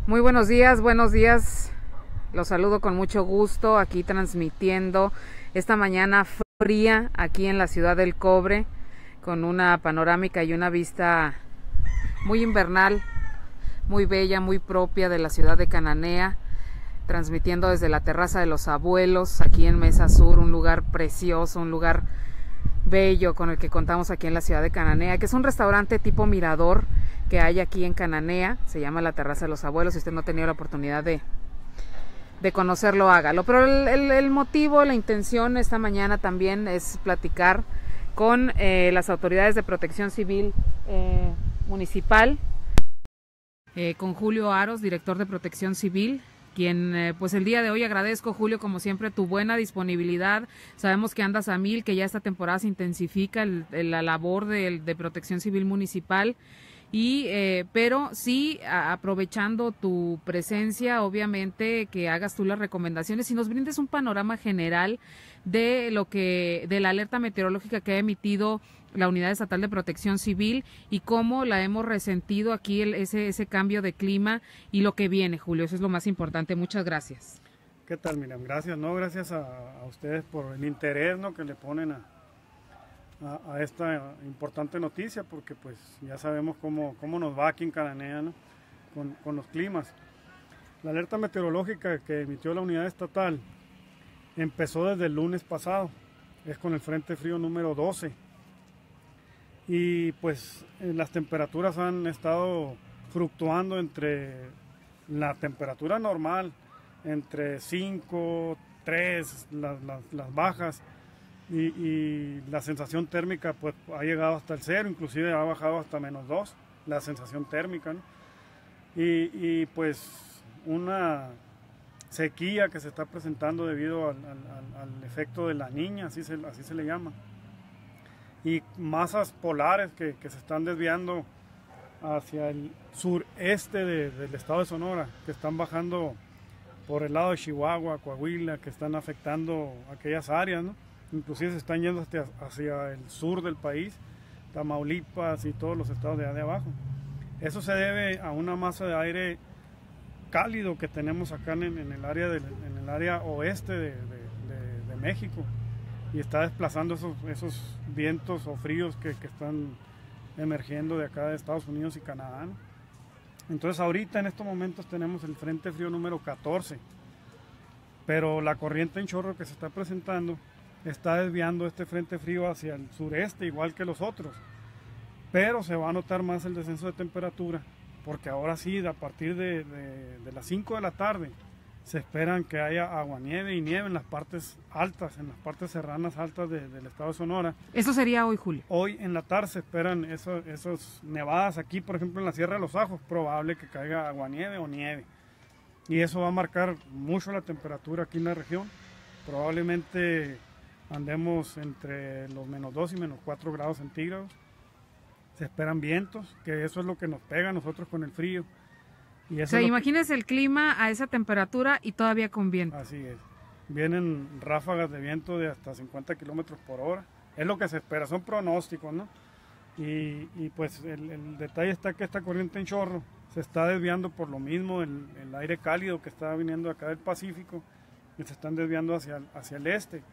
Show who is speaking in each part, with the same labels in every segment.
Speaker 1: Muy buenos días, buenos días. Los saludo con mucho gusto aquí transmitiendo esta mañana fría aquí en la ciudad del Cobre con una panorámica y una vista muy invernal, muy bella, muy propia de la ciudad de Cananea, transmitiendo desde la terraza de los abuelos aquí en Mesa Sur, un lugar precioso, un lugar bello con el que contamos aquí en la ciudad de Cananea, que es un restaurante tipo mirador que hay aquí en Cananea, se llama la Terraza de los Abuelos. Si usted no ha tenido la oportunidad de conocerlo, hágalo. Pero el motivo, la intención esta mañana también es platicar con las autoridades de protección civil municipal, con Julio Aros, director de protección civil, quien pues el día de hoy agradezco, Julio, como siempre, tu buena disponibilidad. Sabemos que andas a mil, que ya esta temporada se intensifica la labor de protección civil municipal. Pero sí, aprovechando tu presencia, obviamente que hagas tú las recomendaciones y nos brindes un panorama general de la alerta meteorológica que ha emitido la Unidad Estatal de Protección Civil y cómo la hemos resentido aquí ese cambio de clima y lo que viene, Julio. Eso es lo más importante. Muchas gracias.
Speaker 2: ¿Qué tal, Miriam? Gracias, ¿no? Gracias a ustedes por el interés, ¿no?, que le ponen a esta importante noticia, porque pues ya sabemos cómo nos va aquí en Cananea, ¿no?, con los climas. La alerta meteorológica que emitió la unidad estatal empezó desde el lunes pasado, es con el frente frío número 12, y pues las temperaturas han estado fluctuando entre la temperatura normal, entre 5, 3, las bajas, y la sensación térmica pues ha llegado hasta el 0, inclusive ha bajado hasta -2 la sensación térmica, ¿no? Y pues una sequía que se está presentando debido al efecto de la Niña, así se le llama, y masas polares que se están desviando hacia el sureste del estado de Sonora, que están bajando por el lado de Chihuahua, Coahuila, que están afectando aquellas áreas, ¿no? Inclusive se están yendo hacia el sur del país, Tamaulipas y todos los estados de abajo. Eso se debe a una masa de aire cálido que tenemos acá en el área oeste de México, y está desplazando esos vientos o fríos que están emergiendo de acá de Estados Unidos y Canadá, ¿no? Entonces ahorita en estos momentos tenemos el frente frío número 14, pero la corriente en chorro que se está presentando está desviando este frente frío hacia el sureste, igual que los otros, pero se va a notar más el descenso de temperatura, porque ahora sí, a partir de las 5 de la tarde, se esperan que haya aguanieve y nieve en las partes altas, en las partes serranas altas del estado de Sonora.
Speaker 1: ¿Eso sería hoy, Julio?
Speaker 2: Hoy en la tarde se esperan esos nevadas aquí, por ejemplo en la Sierra de los Ajos, probable que caiga aguanieve o nieve, y eso va a marcar mucho la temperatura aquí en la región. Probablemente andemos entre los -2 y -4 grados centígrados. Se esperan vientos, que eso es lo que nos pega a nosotros con el frío. Y eso, o sea,
Speaker 1: imagínese el clima a esa temperatura y todavía con viento.
Speaker 2: Así es. Vienen ráfagas de viento de hasta 50 kilómetros por hora. Es lo que se espera, son pronósticos, ¿no? Y pues el detalle está que esta corriente en chorro se está desviando por lo mismo, el aire cálido que está viniendo acá del Pacífico, y se están desviando hacia el este.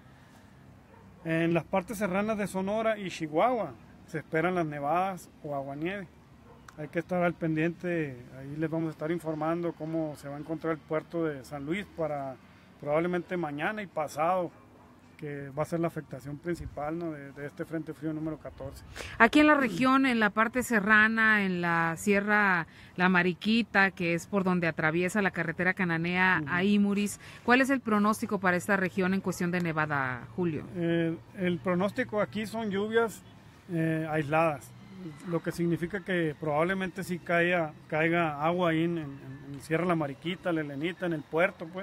Speaker 2: En las partes serranas de Sonora y Chihuahua se esperan las nevadas o aguanieve. Hay que estar al pendiente, ahí les vamos a estar informando cómo se va a encontrar el puerto de San Luis para probablemente mañana y pasado, que va a ser la afectación principal, ¿no?, de este frente frío número 14.
Speaker 1: Aquí en la región, en la parte serrana, en la Sierra La Mariquita, que es por donde atraviesa la carretera Cananea a Imuris, ¿cuál es el pronóstico para esta región en cuestión de nevada, Julio?
Speaker 2: El pronóstico aquí son lluvias aisladas, lo que significa que probablemente sí caiga agua ahí en Sierra La Mariquita, La Elenita, en el puerto, pues.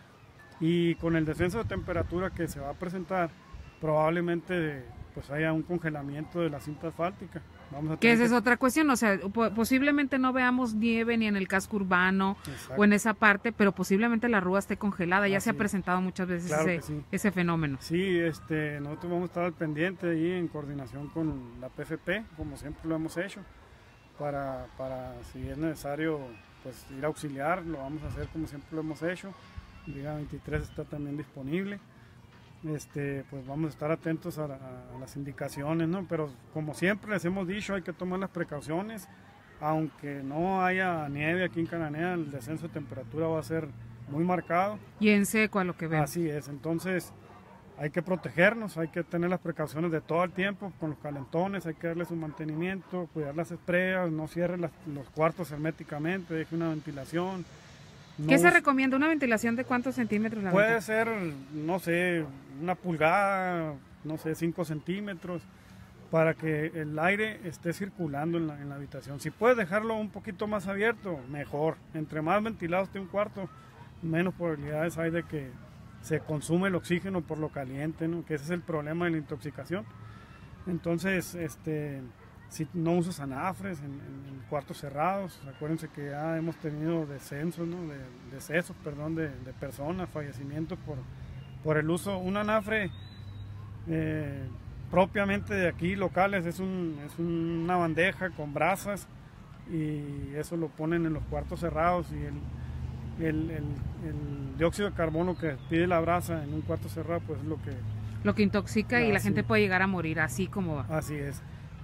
Speaker 2: Y con el descenso de temperatura que se va a presentar, probablemente pues haya un congelamiento de la cinta asfáltica.
Speaker 1: Que esa es otra cuestión, o sea, posiblemente no veamos nieve ni en el casco urbano. Exacto. O en esa parte, pero posiblemente la rúa esté congelada. Ya se ha presentado muchas veces, claro, ese fenómeno.
Speaker 2: Sí, nosotros vamos a estar al pendiente ahí en coordinación con la PFP, como siempre lo hemos hecho, para si es necesario pues ir a auxiliar, lo vamos a hacer como siempre lo hemos hecho. Brigada 23 está también disponible. Pues vamos a estar atentos a las indicaciones, ¿no? Pero como siempre les hemos dicho, hay que tomar las precauciones. Aunque no haya nieve aquí en Cananea, el descenso de temperatura va a ser muy marcado.
Speaker 1: Y en seco a lo que vemos.
Speaker 2: Así es, entonces hay que protegernos, hay que tener las precauciones de todo el tiempo con los calentones, hay que darle su mantenimiento, cuidar las estrellas, no cierre los cuartos herméticamente, deje una ventilación.
Speaker 1: ¿Qué se recomienda? ¿Una ventilación de cuántos centímetros?
Speaker 2: Puede ser, no sé, una pulgada, no sé, 5 centímetros, para que el aire esté circulando en la habitación. Si puedes dejarlo un poquito más abierto, mejor. Entre más ventilado esté un cuarto, menos probabilidades hay de que se consume el oxígeno por lo caliente, ¿no? Que ese es el problema de la intoxicación. Entonces, si no usas anafres en cuartos cerrados, acuérdense que ya hemos tenido decesos, ¿no? decesos de personas, fallecimientos por el uso. Un anafre propiamente de aquí, locales, es una bandeja con brasas y eso lo ponen en los cuartos cerrados, y el dióxido de carbono que pide la brasa en un cuarto cerrado, pues es lo que
Speaker 1: intoxica, y la gente puede llegar a morir así como va.
Speaker 2: Así es.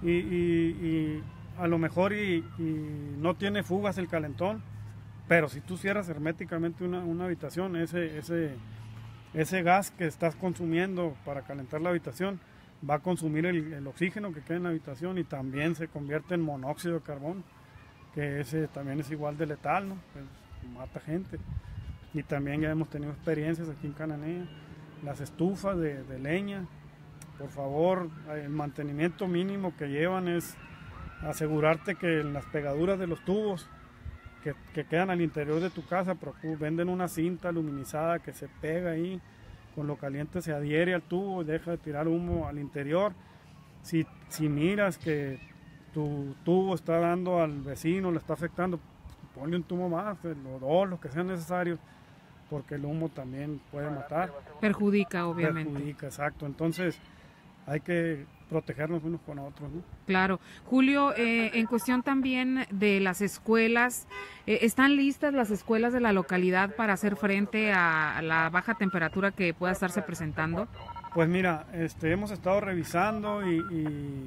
Speaker 2: Y a lo mejor y no tiene fugas el calentón, pero si tú cierras herméticamente una habitación, ese gas que estás consumiendo para calentar la habitación va a consumir el oxígeno que queda en la habitación y también se convierte en monóxido de carbono, que ese también es igual de letal, ¿no? Pues mata gente. Y también ya hemos tenido experiencias aquí en Cananea. Las estufas de leña, por favor, el mantenimiento mínimo que llevan es asegurarte que en las pegaduras de los tubos que quedan al interior de tu casa, venden una cinta aluminizada que se pega ahí, con lo caliente se adhiere al tubo y deja de tirar humo al interior. Si miras que tu tubo está dando al vecino, le está afectando, ponle un tubo más, o dos, los que sean necesarios, porque el humo también puede matar.
Speaker 1: Perjudica, obviamente.
Speaker 2: Perjudica, exacto. Entonces hay que protegernos unos con otros, ¿no?
Speaker 1: Claro. Julio, en cuestión también de las escuelas, ¿están listas las escuelas de la localidad para hacer frente a la baja temperatura que pueda estarse presentando?
Speaker 2: Pues mira, hemos estado revisando y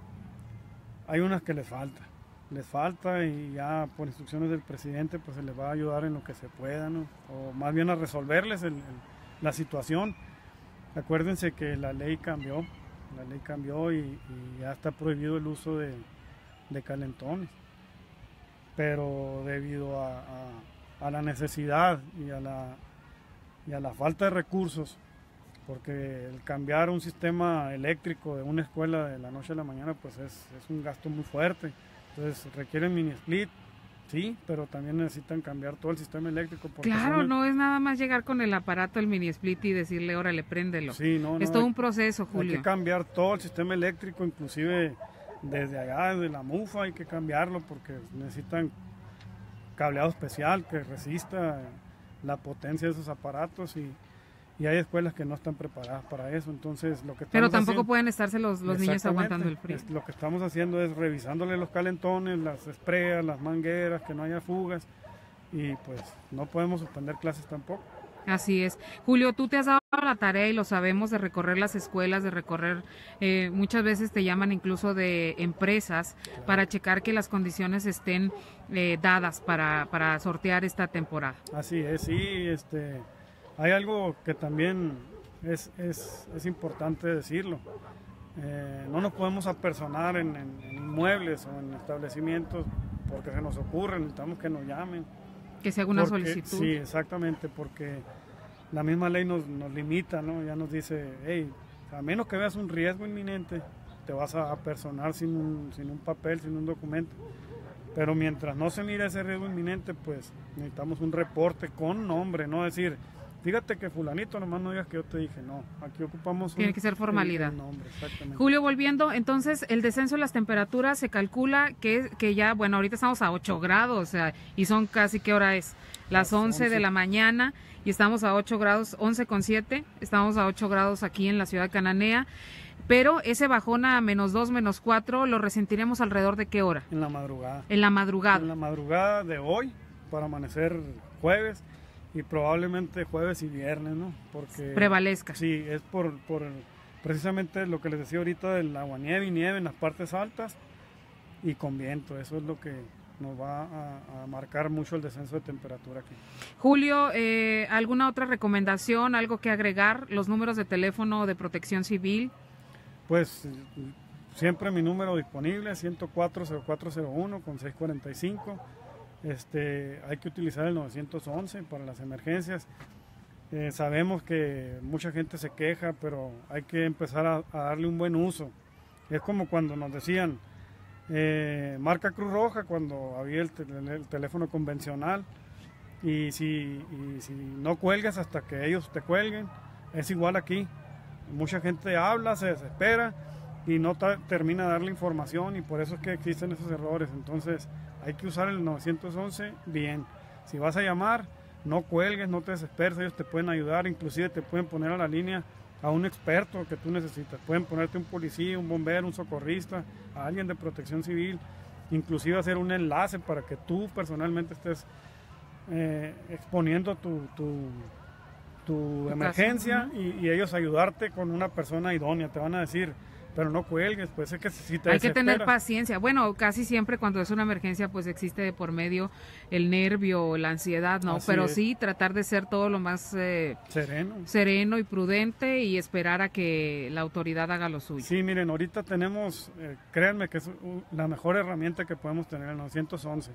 Speaker 2: hay unas que les falta y ya por instrucciones del presidente pues se les va a ayudar en lo que se pueda, ¿no? O más bien a resolverles la situación. Acuérdense que la ley cambió y ya está prohibido el uso de calentones, pero debido a la necesidad y a la falta de recursos, porque el cambiar un sistema eléctrico de una escuela de la noche a la mañana pues es un gasto muy fuerte. Entonces requieren mini split, sí, pero también necesitan cambiar todo el sistema eléctrico.
Speaker 1: Claro, no es nada más llegar con el aparato, el mini split, y decirle, órale, préndelo.
Speaker 2: Sí,
Speaker 1: es todo un proceso, Julio.
Speaker 2: Hay que cambiar todo el sistema eléctrico, inclusive desde allá, desde la mufa, hay que cambiarlo porque necesitan cableado especial que resista la potencia de esos aparatos y hay escuelas que no están preparadas para eso, entonces lo que
Speaker 1: pero tampoco pueden estarse los niños aguantando el frío.
Speaker 2: Lo que estamos haciendo es revisándole los calentones, las espreas, las mangueras, que no haya fugas, y pues no podemos suspender clases tampoco.
Speaker 1: Así es. Julio, tú te has dado la tarea, y lo sabemos, de recorrer las escuelas, de recorrer, muchas veces te llaman incluso de empresas, claro, para checar que las condiciones estén dadas para sortear esta temporada.
Speaker 2: Así es, sí, hay algo que también es importante decirlo. No nos podemos apersonar en inmuebles o en establecimientos porque se nos ocurre, necesitamos que nos llamen.
Speaker 1: Que se haga una solicitud.
Speaker 2: Sí, exactamente, porque la misma ley nos limita, ¿no? Ya nos dice, hey, a menos que veas un riesgo inminente, te vas a apersonar sin un papel, sin un documento. Pero mientras no se mire ese riesgo inminente, pues necesitamos un reporte con nombre, no decir, fíjate que fulanito, nomás no digas que yo te dije, no, aquí ocupamos
Speaker 1: tiene que ser formalidad.
Speaker 2: El nombre, exactamente.
Speaker 1: Julio, volviendo, entonces el descenso de las temperaturas se calcula que ya, bueno, ahorita estamos a 8 grados, o sea, y son casi, ¿qué hora es? Las 11 de la mañana, y estamos a 8 grados, 11,7, estamos a 8 grados aquí en la ciudad de Cananea, pero ese bajón a -2, -4, lo resentiremos alrededor de ¿qué hora?
Speaker 2: En la madrugada.
Speaker 1: En la madrugada.
Speaker 2: En la madrugada de hoy, para amanecer jueves y probablemente jueves y viernes, ¿no? Porque
Speaker 1: prevalezca.
Speaker 2: Sí, es por precisamente lo que les decía ahorita del aguanieve y nieve en las partes altas y con viento. Eso es lo que nos va a marcar mucho el descenso de temperatura aquí.
Speaker 1: Julio, ¿alguna otra recomendación, algo que agregar? Los números de teléfono de Protección Civil.
Speaker 2: Pues siempre mi número disponible, 104-0401 con 645. Hay que utilizar el 911 para las emergencias. Sabemos que mucha gente se queja, pero hay que empezar a darle un buen uso. Es como cuando nos decían, marca Cruz Roja cuando había el teléfono convencional, y si no cuelgas hasta que ellos te cuelguen, es igual aquí. Mucha gente habla, se desespera y no termina de darle información, y por eso es que existen esos errores. Entonces hay que usar el 911 bien. Si vas a llamar, no cuelgues, no te desesperes, ellos te pueden ayudar, inclusive te pueden poner a la línea a un experto que tú necesitas. Pueden ponerte un policía, un bombero, un socorrista, a alguien de Protección Civil, inclusive hacer un enlace para que tú personalmente estés exponiendo tu emergencia, y ellos ayudarte con una persona idónea. Te van a decir, pero no cuelgues, pues es que si te
Speaker 1: hay que tener paciencia. Bueno, casi siempre cuando es una emergencia pues existe de por medio el nervio o la ansiedad, ¿no? Pero sí tratar de ser todo lo más sereno y prudente, y esperar a que la autoridad haga lo suyo.
Speaker 2: Sí, miren, ahorita tenemos, créanme que es la mejor herramienta que podemos tener, el 911.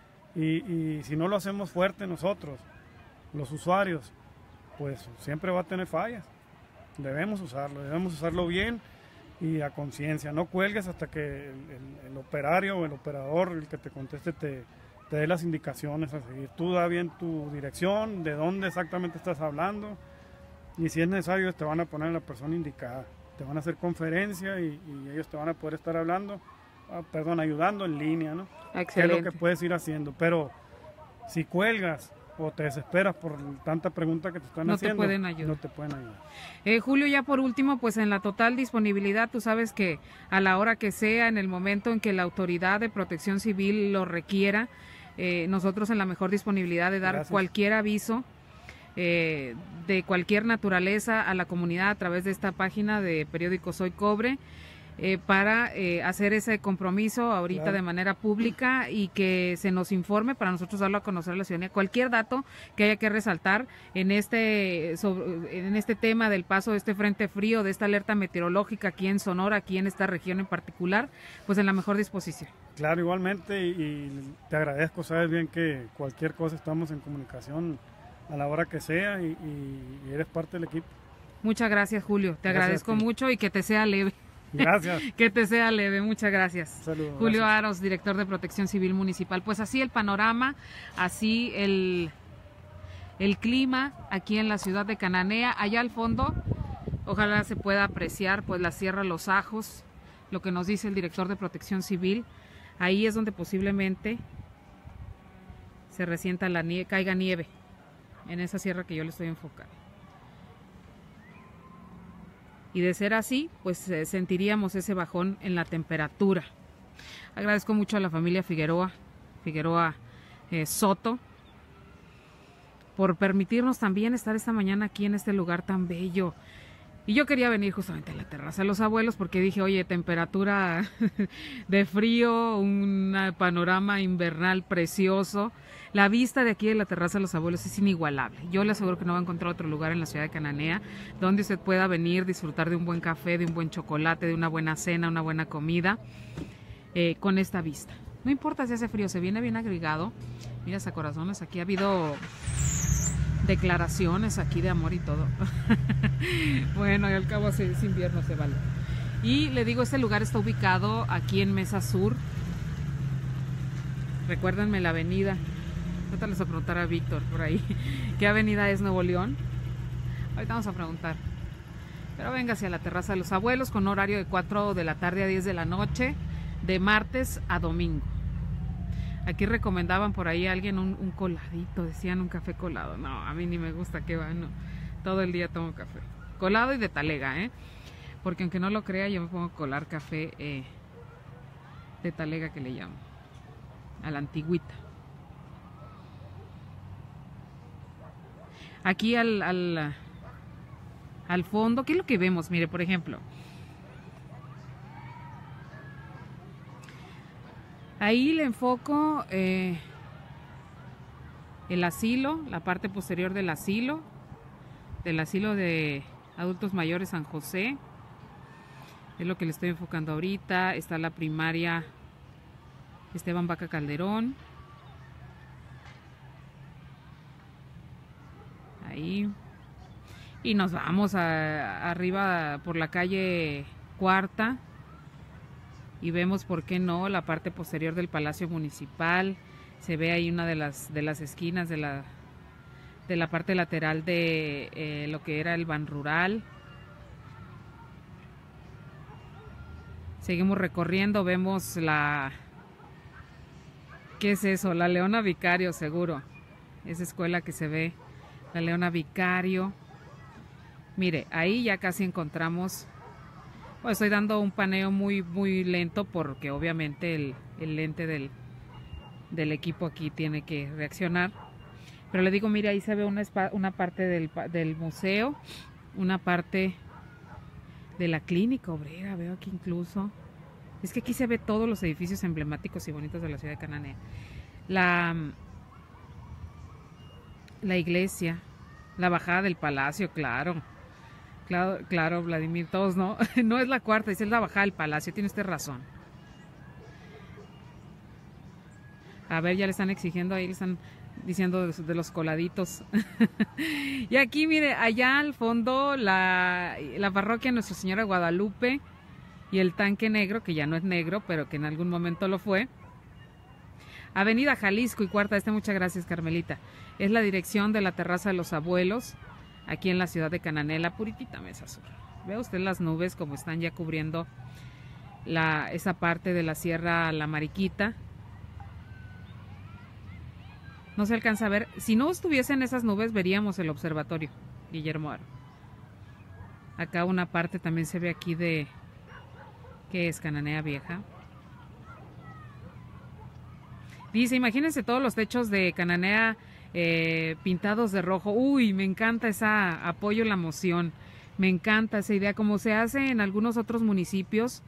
Speaker 2: Y si no lo hacemos fuerte nosotros, los usuarios, pues siempre va a tener fallas. Debemos usarlo bien y a conciencia. No cuelgues hasta que el operario o el operador, el que te conteste, te dé las indicaciones a seguir. Tú da bien tu dirección, de dónde exactamente estás hablando, y si es necesario te van a poner a la persona indicada. Te van a hacer conferencia y ellos te van a poder estar ayudando en línea, ¿no?
Speaker 1: Excelente.
Speaker 2: ¿Qué es lo que puedes ir haciendo? Pero si cuelgas o te desesperas por tanta pregunta que te están haciendo, no te pueden ayudar.
Speaker 1: Julio, ya por último, pues en la total disponibilidad, tú sabes que a la hora que sea, en el momento en que la autoridad de Protección Civil lo requiera, nosotros en la mejor disponibilidad de dar cualquier aviso de cualquier naturaleza a la comunidad a través de esta página de periódico Soy Cobre, para hacer ese compromiso ahorita de manera pública, y que se nos informe para nosotros darlo a conocer a la ciudadanía. Cualquier dato que haya que resaltar en este tema del paso de este frente frío, de esta alerta meteorológica aquí en Sonora, aquí en esta región en particular, pues en la mejor disposición.
Speaker 2: Claro, igualmente, y te agradezco, sabes bien que cualquier cosa estamos en comunicación a la hora que sea, y eres parte del equipo.
Speaker 1: Muchas gracias, Julio, te agradezco mucho, y que te sea leve.
Speaker 2: Gracias.
Speaker 1: Que te sea leve, muchas gracias.
Speaker 2: Saludos,
Speaker 1: Julio
Speaker 2: gracias.
Speaker 1: Aros, director de Protección Civil Municipal. Pues así el panorama, así el clima aquí en la ciudad de Cananea. Allá al fondo, ojalá se pueda apreciar pues la Sierra Los Ajos, lo que nos dice el director de Protección Civil. Ahí es donde posiblemente se resienta la nieve, caiga nieve, en esa sierra que yo le estoy enfocando. Y de ser así, pues sentiríamos ese bajón en la temperatura. Agradezco mucho a la familia Figueroa Soto, por permitirnos también estar esta mañana aquí en este lugar tan bello. Y yo quería venir justamente a la terraza de los abuelos, porque dije, oye, temperatura de frío, un panorama invernal precioso. La vista de aquí de la terraza de los abuelos es inigualable. Yo le aseguro que no va a encontrar otro lugar en la ciudad de Cananea donde usted pueda venir, disfrutar de un buen café, de un buen chocolate, de una buena cena, una buena comida, con esta vista. No importa si hace frío, se viene bien agregado. Mira, corazones, aquí ha habido declaraciones aquí de amor y todo. Bueno, y al cabo es invierno, se vale. Y le digo, este lugar está ubicado aquí en Mesa Sur. Recuérdenme la avenida. Ahorita les voy a preguntar a Víctor por ahí qué avenida es Nuevo León. Ahorita vamos a preguntar. Pero venga hacia la terraza de los abuelos, con horario de 4 de la tarde a 10 de la noche, de martes a domingo. Aquí recomendaban por ahí a alguien un coladito, decían un café colado. No, a mí ni me gusta, que va, no. Todo el día tomo café. Colado y de talega, porque aunque no lo crea, yo me pongo a colar café de talega, que le llamo, a la antigüita. Aquí al fondo, ¿qué es lo que vemos? Mire, por ejemplo, ahí le enfoco el asilo, la parte posterior del asilo de adultos mayores San José. Es lo que le estoy enfocando ahorita. Está la primaria Esteban Vaca Calderón. Ahí. Y nos vamos arriba por la calle Cuarta. Y vemos, ¿por qué no?, la parte posterior del Palacio Municipal. Se ve ahí una de las esquinas de la parte lateral de lo que era el Ban Rural. Seguimos recorriendo, vemos ¿qué es eso? La Leona Vicario, seguro. Esa escuela que se ve, la Leona Vicario. Mire, ahí ya casi encontramos. Bueno, estoy dando un paneo muy, muy lento porque obviamente el lente del equipo aquí tiene que reaccionar. Pero le digo, mire, ahí se ve una parte del museo, una parte de la clínica obrera, veo aquí incluso. Es que aquí se ve todos los edificios emblemáticos y bonitos de la ciudad de Cananea. La iglesia, la bajada del palacio, claro, Vladimir, todos no. No es la Cuarta, es la bajada del palacio, tiene usted razón. A ver, ya le están exigiendo, ahí le están diciendo de los coladitos. Y aquí, mire, allá al fondo la parroquia Nuestra Señora de Guadalupe y el tanque negro, que ya no es negro, pero que en algún momento lo fue. Avenida Jalisco y Cuarta Este, muchas gracias, Carmelita. Es la dirección de la Terraza de los Abuelos, aquí en la ciudad de Cananea, la puritita Mesa Sur. Ve usted las nubes como están ya cubriendo esa parte de la Sierra La Mariquita. No se alcanza a ver. Si no estuviesen esas nubes, veríamos el observatorio Guillermo Haro. Acá una parte también se ve aquí de... ¿Qué es? Cananea Vieja. Dice, imagínense todos los techos de Cananea pintados de rojo. Uy, me encanta esa, apoyo la moción. Me encanta esa idea, como se hace en algunos otros municipios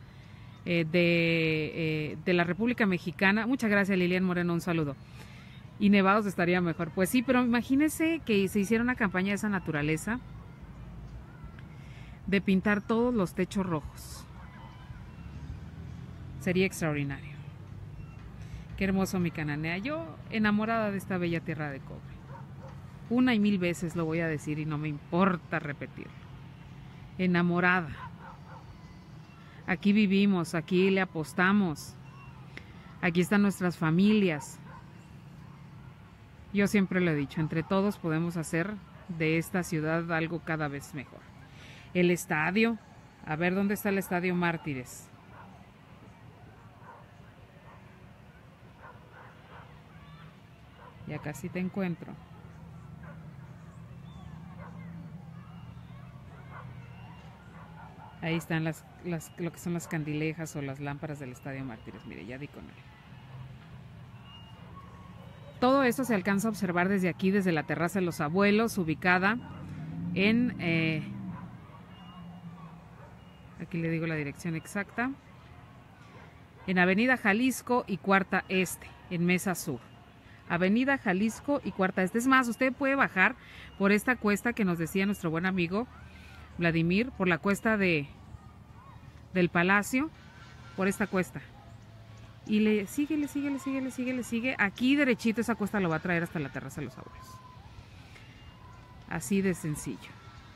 Speaker 1: de la República Mexicana. Muchas gracias, Lilian Moreno, un saludo. Y nevados estaría mejor. Pues sí, pero imagínense que se hiciera una campaña de esa naturaleza, de pintar todos los techos rojos. Sería extraordinario. Qué hermoso mi Cananea. Yo enamorada de esta bella tierra de cobre. Una y mil veces lo voy a decir y no me importa repetirlo. Enamorada. Aquí vivimos, aquí le apostamos. Aquí están nuestras familias. Yo siempre lo he dicho, entre todos podemos hacer de esta ciudad algo cada vez mejor. El estadio, a ver dónde está el Estadio Mártires. Ya casi te encuentro. Ahí están lo que son las candilejas o las lámparas del Estadio Mártires. Mire, ya di con él. Todo esto se alcanza a observar desde aquí, desde la Terraza de los Abuelos, ubicada en... aquí le digo la dirección exacta. En Avenida Jalisco y Cuarta Este, en Mesa Sur. Avenida Jalisco y Cuarta Este. Es más, usted puede bajar por esta cuesta que nos decía nuestro buen amigo Vladimir, por la cuesta del Palacio, por esta cuesta. Y le sigue. Aquí derechito esa cuesta lo va a traer hasta la Terraza de los Abuelos. Así de sencillo.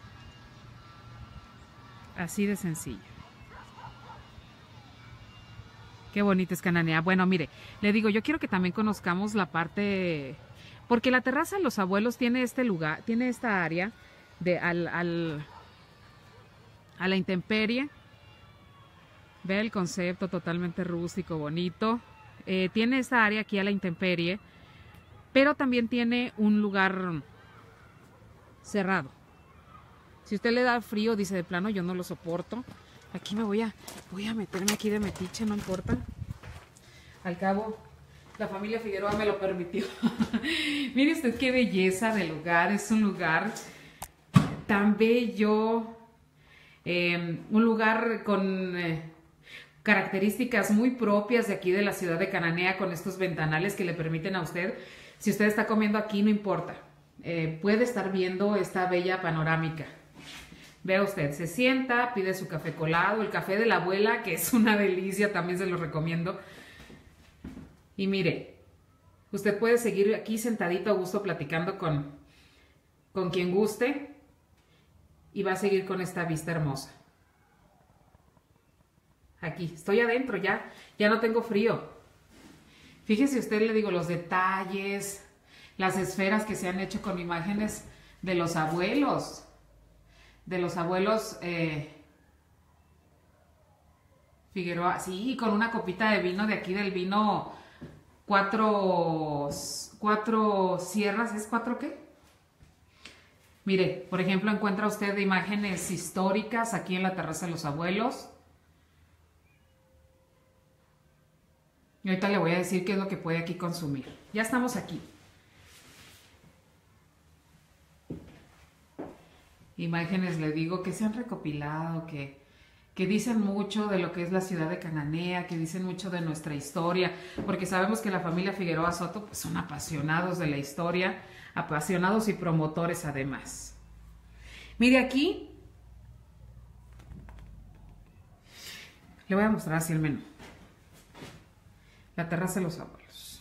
Speaker 1: Así de sencillo. Qué bonita es Cananea. Bueno, mire, le digo, yo quiero que también conozcamos la parte... Porque la Terraza de los Abuelos tiene este lugar, tiene esta área de a la intemperie. Ve el concepto totalmente rústico, bonito. Tiene esta área aquí a la intemperie, pero también tiene un lugar cerrado. Si usted le da frío, dice de plano, yo no lo soporto. Aquí me voy a meterme aquí de metiche, no importa. Al cabo, La familia Figueroa me lo permitió. Mire usted qué belleza de lugar. Es un lugar tan bello. Un lugar con características muy propias de aquí de la ciudad de Cananea, con estos ventanales que le permiten a usted, si usted está comiendo aquí, no importa, puede estar viendo esta bella panorámica. Vea usted, se sienta, pide su café colado, el café de la abuela, que es una delicia, también se lo recomiendo. Y mire, usted puede seguir aquí sentadito a gusto platicando con quien guste y va a seguir con esta vista hermosa. Aquí, estoy adentro ya no tengo frío. Fíjese usted, le digo, los detalles, las esferas que se han hecho con imágenes de los abuelos. Figueroa, sí, con una copita de vino de aquí, del vino cuatro sierras, ¿es cuatro qué? Mire, por ejemplo, encuentra usted imágenes históricas aquí en la terraza de los abuelos. Y ahorita le voy a decir qué es lo que puede aquí consumir. Ya estamos aquí. Imágenes, le digo, que se han recopilado, que dicen mucho de lo que es la ciudad de Cananea, que dicen mucho de nuestra historia, porque sabemos que la familia Figueroa Soto pues, son apasionados de la historia, apasionados y promotores además. Mire aquí, le voy a mostrar así el menú. La terraza de los abuelos.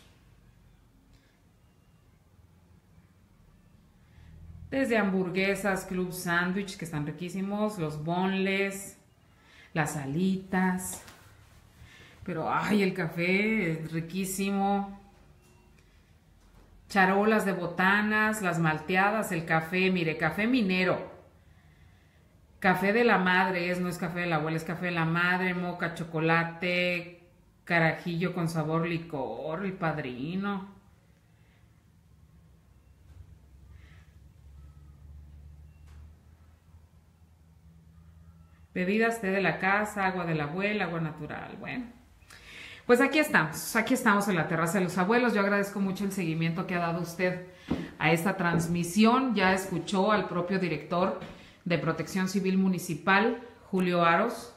Speaker 1: Desde hamburguesas, club sándwich, que están riquísimos, los boneless, las alitas. Pero, ay, el café es riquísimo. Charolas de botanas, las malteadas, el café, mire, café minero. Café de la madre, no es café de la abuela, es café de la madre, moca, chocolate, carajillo con sabor licor, el padrino. Bebidas, té de la casa, agua de la abuela, agua natural. Bueno, pues aquí estamos en la terraza de los abuelos. Yo agradezco mucho el seguimiento que ha dado usted a esta transmisión. Ya escuchó al propio director de Protección Civil Municipal, Julio Aros,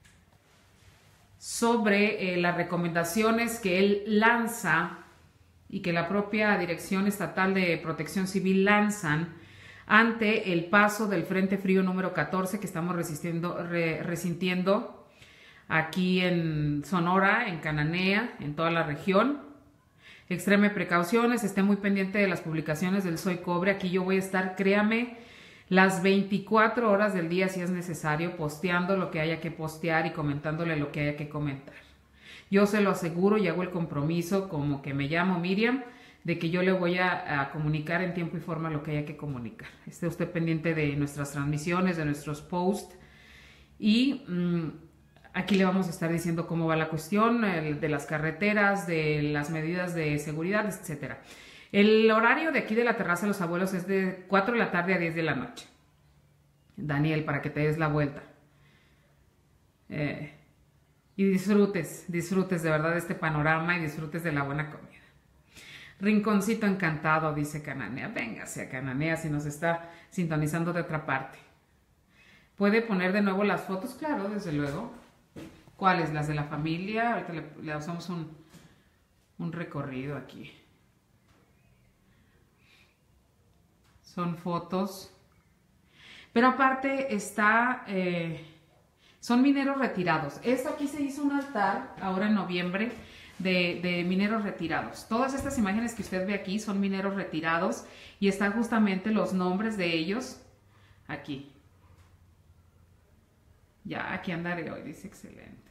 Speaker 1: sobre las recomendaciones que él lanza y que la propia Dirección Estatal de Protección Civil lanzan ante el paso del Frente Frío número 14 que estamos resintiendo aquí en Sonora, en Cananea, en toda la región. Extreme precauciones, esté muy pendiente de las publicaciones del Soy Cobre. Aquí yo voy a estar, créame, las 24 horas del día si es necesario, posteando lo que haya que postear y comentándole lo que haya que comentar. Yo se lo aseguro y hago el compromiso, como que me llamo Miriam, de que yo le voy a comunicar en tiempo y forma lo que haya que comunicar. Esté usted pendiente de nuestras transmisiones, de nuestros posts y aquí le vamos a estar diciendo cómo va la cuestión de las carreteras, de las medidas de seguridad, etcétera. El horario de aquí de la terraza de los abuelos es de 4 de la tarde a 10 de la noche. Daniel, para que te des la vuelta. Y disfrutes de verdad de este panorama y disfrutes de la buena comida. Rinconcito encantado, dice Cananea. Véngase a Cananea si nos está sintonizando de otra parte. ¿Puede poner de nuevo las fotos? Claro, desde luego. ¿Cuáles? Las de la familia. Ahorita le hacemos un recorrido aquí. Son fotos. Pero aparte está... son mineros retirados. Esto aquí se hizo un altar ahora en noviembre de mineros retirados. Todas estas imágenes que usted ve aquí son mineros retirados y están justamente los nombres de ellos aquí. Ya, aquí andaré hoy, dice excelente.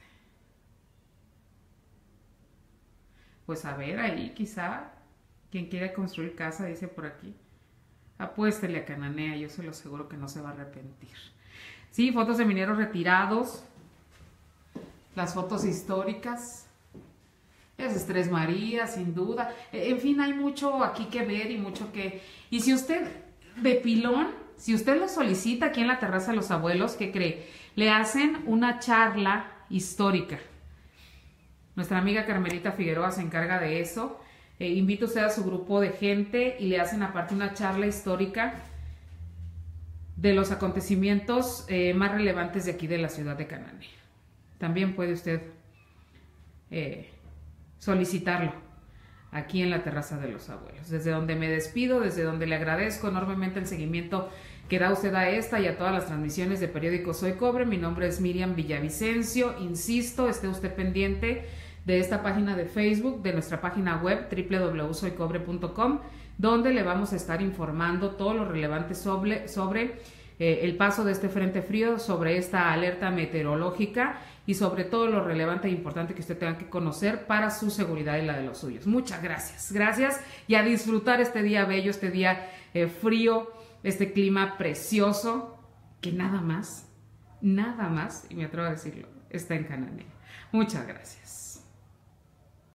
Speaker 1: Pues a ver, ahí quizá quien quiera construir casa, dice por aquí, apuéstele a Cananea, yo se lo aseguro que no se va a arrepentir. Sí, fotos de mineros retirados, las fotos históricas. Ese es Tres Marías, sin duda. En fin, hay mucho aquí que ver y mucho que... Y si usted, de pilón, si usted lo solicita aquí en la terraza de los abuelos, ¿qué cree? Le hacen una charla histórica. Nuestra amiga Carmelita Figueroa se encarga de eso. Invita usted a su grupo de gente y le hacen aparte una charla histórica de los acontecimientos más relevantes de aquí de la ciudad de Cananea. También puede usted solicitarlo aquí en la Terraza de los Abuelos. Desde donde me despido, desde donde le agradezco enormemente el seguimiento que da usted a esta y a todas las transmisiones de Periódico Soy Cobre. Mi nombre es Miriam Villavicencio. Insisto, esté usted pendiente de esta página de Facebook, de nuestra página web www.soycobre.com, donde le vamos a estar informando todo lo relevante sobre el paso de este frente frío, sobre esta alerta meteorológica y sobre todo lo relevante e importante que usted tenga que conocer para su seguridad y la de los suyos. Muchas gracias. Gracias y a disfrutar este día bello, este día frío, este clima precioso que nada más, y me atrevo a decirlo, está en Cananea. Muchas gracias.